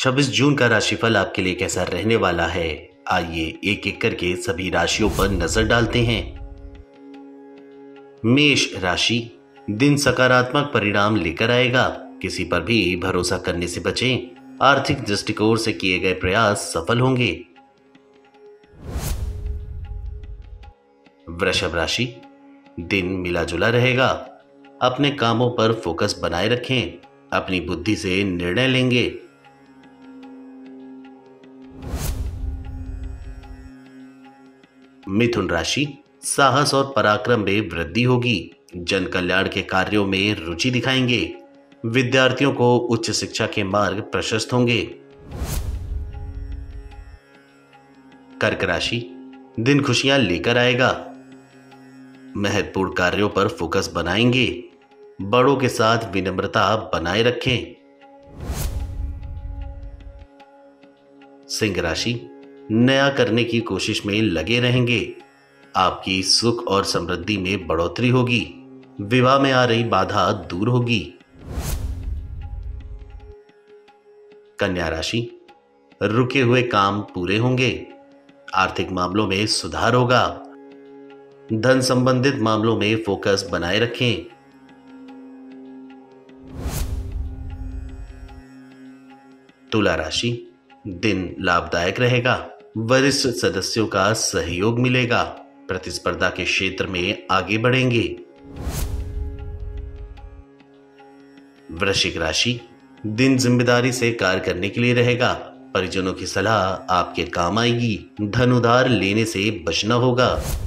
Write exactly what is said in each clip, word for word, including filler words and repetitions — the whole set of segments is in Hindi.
छब्बीस जून का राशिफल आपके लिए कैसा रहने वाला है, आइए एक एक करके सभी राशियों पर नजर डालते हैं। मेष राशि, दिन सकारात्मक परिणाम लेकर आएगा। किसी पर भी भरोसा करने से बचें। आर्थिक दृष्टिकोण से किए गए प्रयास सफल होंगे। वृषभ राशि, दिन मिला जुला रहेगा। अपने कामों पर फोकस बनाए रखें। अपनी बुद्धि से निर्णय लेंगे। मिथुन राशि, साहस और पराक्रम में वृद्धि होगी। जन कल्याण के कार्यों में रुचि दिखाएंगे। विद्यार्थियों को उच्च शिक्षा के मार्ग प्रशस्त होंगे। कर्क राशि, दिन खुशियां लेकर आएगा। महत्वपूर्ण कार्यों पर फोकस बनाएंगे। बड़ों के साथ विनम्रता बनाए रखें। सिंह राशि, नया करने की कोशिश में लगे रहेंगे। आपकी सुख और समृद्धि में बढ़ोतरी होगी। विवाह में आ रही बाधा दूर होगी। कन्या राशि, रुके हुए काम पूरे होंगे। आर्थिक मामलों में सुधार होगा। धन संबंधित मामलों में फोकस बनाए रखें। तुला राशि, दिन लाभदायक रहेगा। वरिष्ठ सदस्यों का सहयोग मिलेगा। प्रतिस्पर्धा के क्षेत्र में आगे बढ़ेंगे। वृश्चिक राशि, दिन जिम्मेदारी से कार्य करने के लिए रहेगा। परिजनों की सलाह आपके काम आएगी। धन उधार लेने से बचना होगा।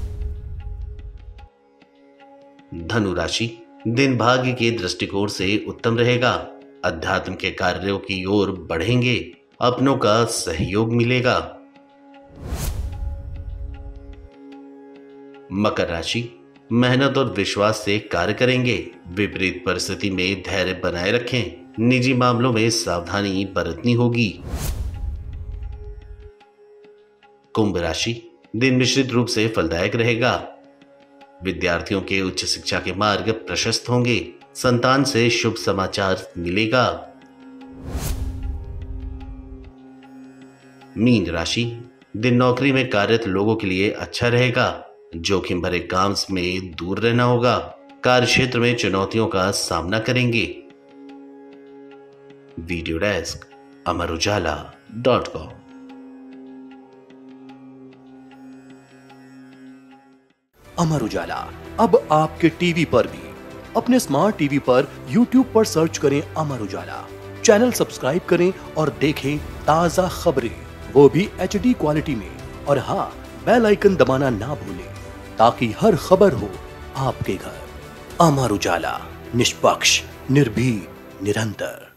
धनु राशि, दिन भाग्य के दृष्टिकोण से उत्तम रहेगा। अध्यात्म के कार्यों की ओर बढ़ेंगे। अपनों का सहयोग मिलेगा। मकर राशि, मेहनत और विश्वास से कार्य करेंगे। विपरीत परिस्थिति में धैर्य बनाए रखें। निजी मामलों में सावधानी बरतनी होगी। कुंभ राशि, दिन मिश्रित रूप से फलदायक रहेगा। विद्यार्थियों के उच्च शिक्षा के मार्ग प्रशस्त होंगे। संतान से शुभ समाचार मिलेगा। मीन राशि, दिन नौकरी में कार्यरत लोगों के लिए अच्छा रहेगा। जोखिम भरे काम में दूर रहना होगा। कार्य क्षेत्र में चुनौतियों का सामना करेंगे। Video desk Amar Ujala dot com. Amar Ujala अब आपके टीवी पर भी। अपने स्मार्ट टीवी पर यूट्यूब पर सर्च करें अमर उजाला। चैनल सब्सक्राइब करें और देखें ताजा खबरें, वो भी एच डी क्वालिटी में। और हाँ, बेल आइकन दबाना ना भूलें ताकि हर खबर हो आपके घर। अमर उजाला, निष्पक्ष, निर्भीक, निरंतर।